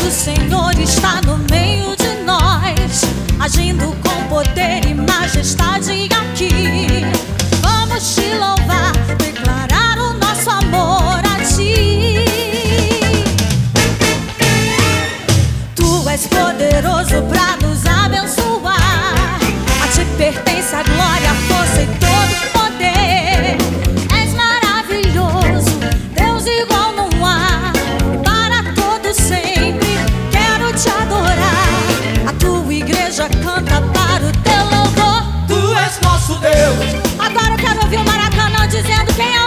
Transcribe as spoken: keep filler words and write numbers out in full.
o Senhor está no meio de nós, agindo com poder e majestade aqui. Vamos te louvar, declarar o nosso amor a ti. Tu és poderoso pra nos abençoar, a ti pertence a glória, a força e todo o poder. És maravilhoso, Deus igual não há, para todo sempre quero te adorar. A tua igreja canta para o teu louvor. Tu és nosso Deus. Agora eu quero ouvir o Maracanã dizendo quem é